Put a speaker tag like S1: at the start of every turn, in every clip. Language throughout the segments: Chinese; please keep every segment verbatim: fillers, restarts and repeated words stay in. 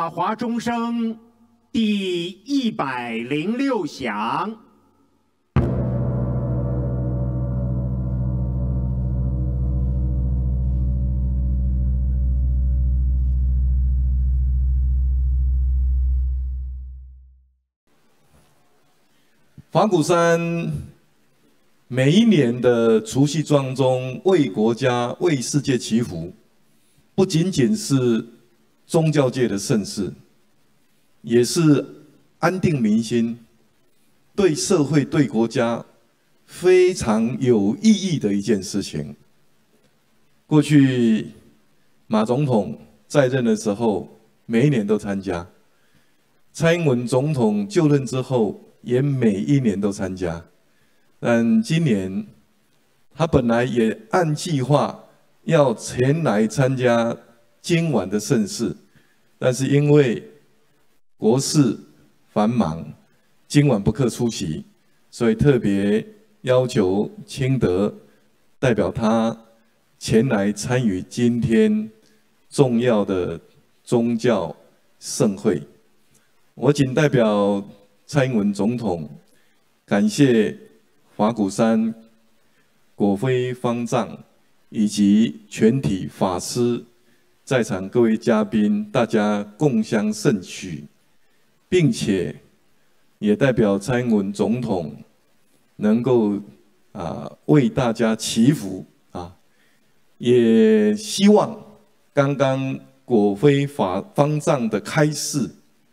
S1: 法华钟声第一百零六响。
S2: 法鼓山每一年的除夕庄中为国家、为世界祈福，不仅仅是宗教界的盛事，也是安定民心、对社会、对国家非常有意义的一件事情。过去马总统在任的时候，每一年都参加；蔡英文总统就任之后， 也每一年都参加，但今年他本来也按计划要前来参加今晚的盛事，但是因为国事繁忙，今晚不克出席，所以特别要求清德代表他前来参与今天重要的宗教盛会。我仅代表 蔡英文总统感谢法鼓山果非方丈以及全体法师在场各位嘉宾，大家共襄盛举，并且也代表蔡英文总统能够啊为大家祈福啊，也希望刚刚果非法方丈的开示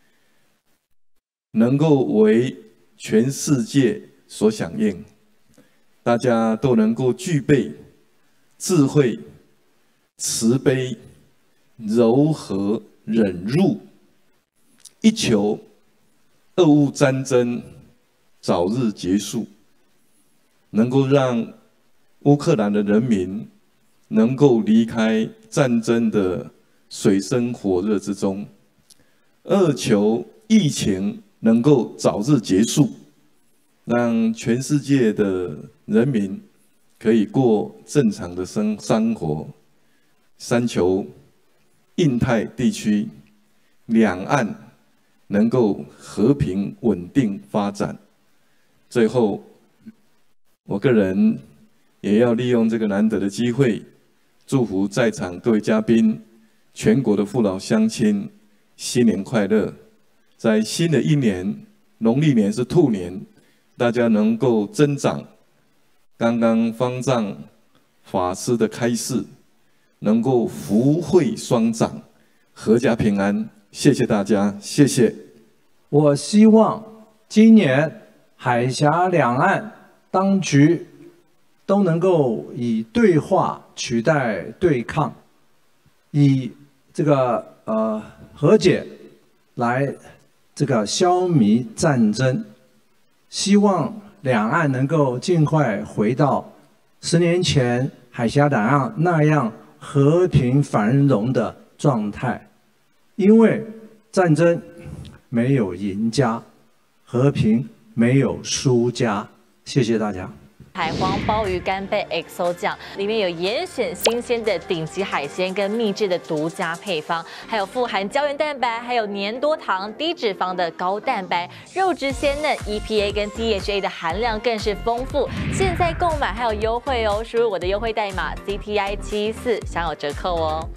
S2: 能够为全世界所响应，大家都能够具备智慧、慈悲、柔和、忍辱，一求俄乌战争早日结束，能够让乌克兰的人民能够离开战争的水深火热之中，二求疫情 能够早日结束，让全世界的人民可以过正常的生生活。三求印太地区两岸能够和平稳定发展。最后，我个人也要利用这个难得的机会，祝福在场各位嘉宾、全国的父老乡亲新年快乐！ 在新的一年，农历年是兔年，大家能够增长。刚刚方丈法师的开示，能够福慧双长，阖家平安。谢谢大家，谢谢。
S3: 我希望今年海峡两岸当局都能够以对话取代对抗，以这个呃和解来 这个消弭战争，希望两岸能够尽快回到十年前海峡两岸那样和平繁荣的状态。因为战争没有赢家，和平没有输家。谢谢大家。
S4: 海皇鲍鱼干贝 X O 酱里面有严选新鲜的顶级海鲜跟秘制的独家配方，还有富含胶原蛋白，还有粘多糖、低脂肪的高蛋白，肉质鲜嫩 ，E P A 跟 D H A 的含量更是丰富。现在购买还有优惠哦，输入我的优惠代码 C T I 七四享有折扣哦。